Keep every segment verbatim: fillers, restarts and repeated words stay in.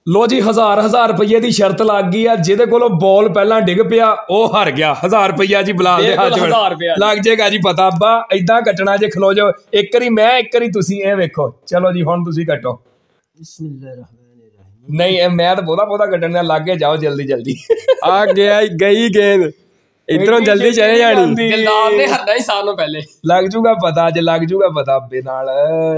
लो जी हजार हजार रुपये की शर्त लग गई है जिहदे कोलों बॉल पहला डिग पिया वह हार गया हजार रुपया जी बिलाल दे हाथ लग जाएगा जी पता अब्बा इदां कटना जे खलो जाओ एक बारी मैं एक बारी तुसीं ए वेखो चलो जी हुण तुसीं कटो नहीं मैं तो बहुता बहुता कटन दिया लागे जाओ जल्दी जल्दी आ गया गई गेंद इधरों जल्दी चले जानी दिलदार ने हरना ही सालों पहले लग जूगा पता अज लग जूगा पता अब्बे नाल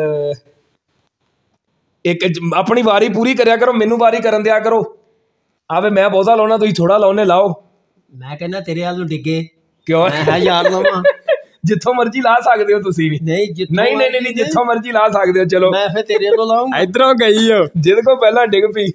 एक अपनी वारी पूरी करया करो मैनू वारी करन दिया करो आवे मैं बहुता लाउना तुसीं थोड़ा लाउने लाओ मैं कहना तेरे हाल नूं डिगे क्यों मैं यार लावां जिथों मर्जी ला सकदे हो तुसीं भी नहीं नहीं नहीं नहीं जिथों मर्जी ला सकदे हो चलो मैं फिर तेरे हालों लाऊंगा इधरों गई हो जिहदे को पहला डिग पई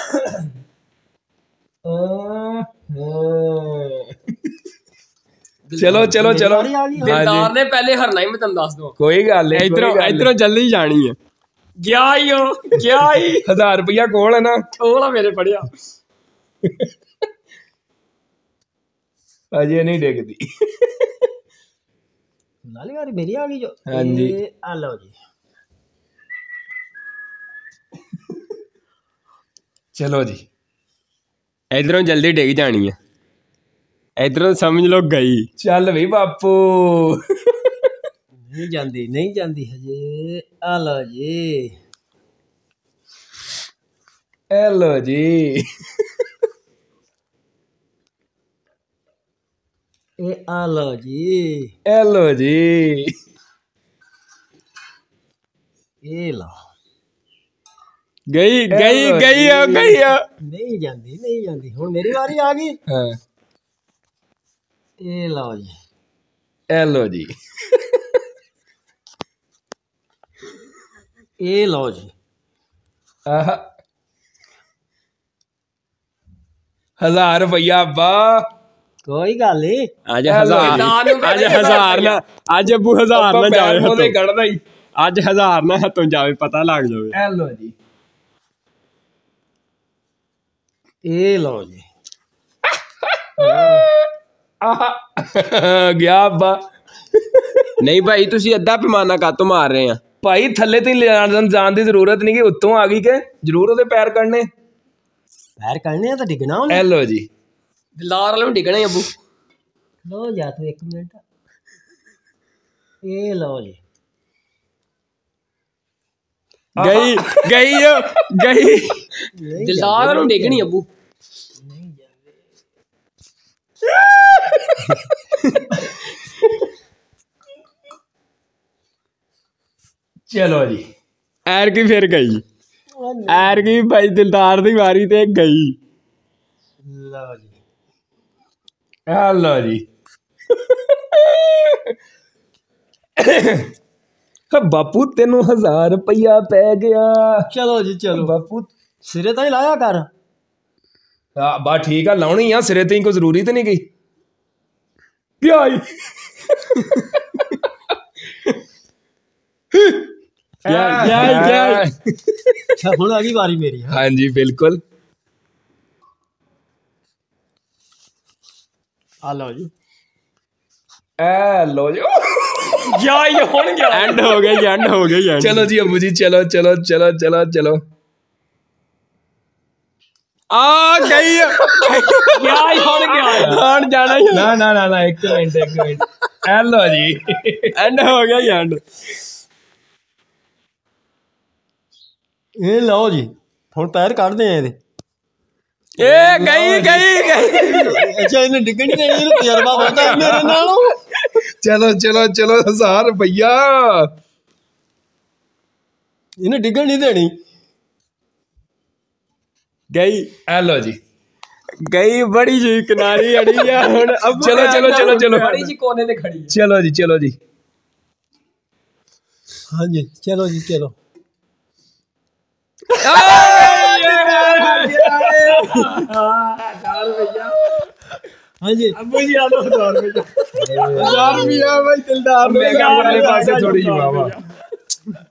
चलो चलो चलो दिलदार ने पहले हरना ही मैं तुम दस दूं कोई गल नहीं इधरों इधरों जल्दी जानी है गया ही हो गया ही हजार रुपया कोल है ना थोड़ा मेरे पड़िया अजे नहीं डिगदी नाली वाली मेरी आ गई जो हाँ जी आ लो जी चलो जी इधरों जल्दी डिग जानी है इधरों समझ लो गई चल भी बापू नहीं जाती नहीं जाती हजे आ लो जी हेलो जी ए आ लो जी हेलो जी ए लो गई गई गई हो गई हो नहीं जाती नहीं जाती हुण मेरी बारी आ गई हाँ ए लो जी हेलो जी ए लो जी हजार रुपया अब्बा कोई गल नहीं आज हजार आज हजार ना आज अबू हजार ना जावे हत्थों कढ़दा ही आज हजार ना हत्थों जावे पता लग जावे हेलो जी ए लो जी गया अब्बा नहीं भाई तुसी अद्धा पैमाना कातों मार रहे हैं भाई थले तो जान की जरूरत नहीं कि उत्तों आ गई के जरूर ओदे पैर करने पैर करने तो डिगना होना हेलो जी दिलदार वालों डिगना ही अबू लो जा तू एक मिनट ए लो जी गई गई हो गई दिलदार वालों डिगनी अबू नहीं जावे चलो जी एर की फिर गई एर की भाई दिलदार दी वारी ते गई लो जी हेलो जी बापू तेनू हजार रुपया पै गया चलो जी चलो बापू सिरे तो ही लाया कर बा ठीक है लाउनी आ सिरे ते कोई जरूरी तो नहीं गई क्या क्या क्या क्या अच्छा हुण आ गई बारी मेरी हाँ जी बिल्कुल आ लो जी ए लो जी क्या ये हुण गया एंड हो गई एंड हो गई एंड चलो जी अबू जी चलो चलो चलो चलो चलो आ गई क्या ये हुण गया हुण जाना ही ना ना ना ना एक मिनट एक मिनट हेलो जी एंड हो गया एंड ए लो जी हुण पैर कढ़ दे ਇਹਦੇ ए गई गई गई अच्छा इन्हें डिगनी देनी ਇਹਨੂੰ ਤਜਰਬਾ ਬਹੁਤਾ ਮੇਰੇ ਨਾਲੋਂ चलो चलो चलो हजार रुपया ਇਹਨੇ ਡਿੱਗਣ ਨਹੀਂ ਦੇਣੀ गई हेलो जी गई बड़ी जी किनारी अड़ी है हुण अब चलो चलो चलो चलो बड़ी जी कोने ते खड़ी है चलो जी चलो जी हाँ जी चलो जी चलो हाँ जी अबू जी आ लो हजार रुपया हजार रुपया भाई दिलदार मैं क्या अपने पास से थोड़ी जी बाबा